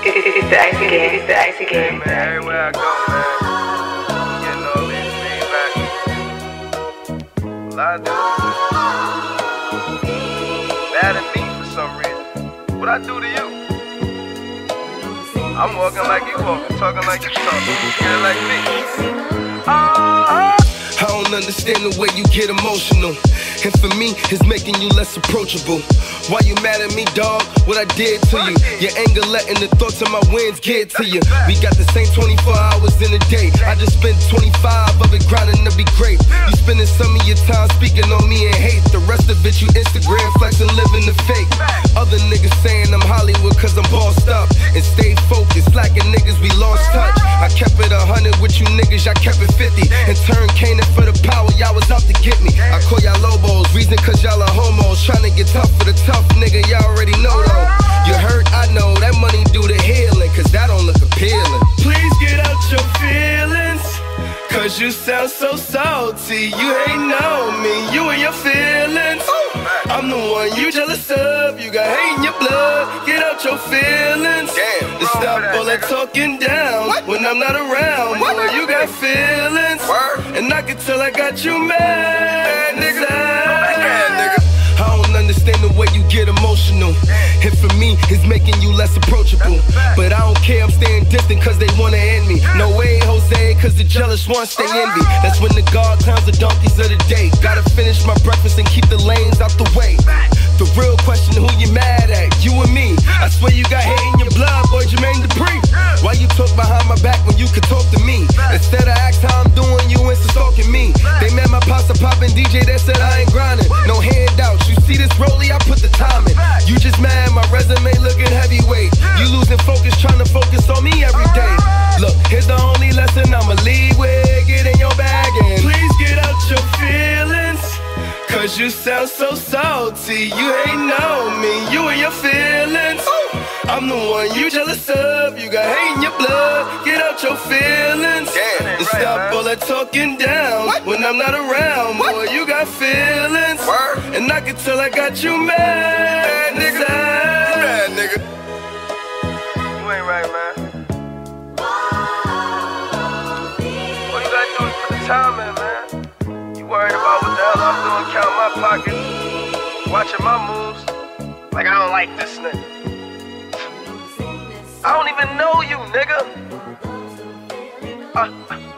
It's the ice again. It's the ice again. Man, everywhere I go, man, I'm getting all these feedback. A lot of dudes mad at me for some reason. What I do to you? I'm walking like you walking, talking like you talking, feeling like me. I don't understand the way you get emotional. And for me, it's making you less approachable. Why you mad at me, dog? What I did to you? Your anger letting the thoughts of my wins get to you. We got the same 24 hours in a day. I just spent 25 of it grinding to be great. You spending some of your time speaking on me and hate. The rest of it you Instagram flexing, living the fake. Other niggas saying I'm Hollywood cause I'm bossed up. And stay focused, slacking niggas, we lost touch. I kept it 100 with you niggas, y'all kept it 50. And turned Canaan for the power, y'all was out to get me. I call y'all Lobos, reason cause y'all are homos. Trying to get tough for the tough nigga, y'all already know though. You hurt, I know, that money do the healing, cause that don't look appealing. Please get out your feelings, cause you sound so salty. You ain't know me, you and your feelings. I'm the one you jealous of, you got hate in your blood. Get out your feelings, and stop all that talking down when I'm not around. Boy, you got feelings, and I can tell I got you mad, nigga. I don't understand the way you get emotional. And for me, it's making you less approachable. But I don't care, I'm staying distant cause they wanna end me. No way, Jose, cause the jealous ones stay envy. That's when the God clowns the donkeys of the day. Gotta finish my breakfast and keep the lanes out the way. The real question, who you mad at? You and me. I swear you got hate in your blood, boy, Jermaine Dupri. Why you talk behind my back when you could talk to me? Instead of ask how I'm doing, you insta stalking me. They mad my pasta poppin' DJ that said I ain't grinding. No handouts, you see this rollie, I put the time in. You just mad, my resume looking heavyweight. You losing focus, trying to focus on me every day. Look, here's the only lesson I'ma leave with. Get in your bag and please get out your feelings, cause you sound so salty. You ain't know me, you and your feelings. I'm the one you jealous of, you got hate in your blood. Get out your feelings, and stop all that talking down when I'm not around. Boy, you got feelings, and I can tell I got you mad, nigga. You ain't right, man. All you gotta do is put the time in, man. You worried about what the hell I'm doing, counting my pockets, watching my moves, like I don't like this nigga. I don't even know you, nigga.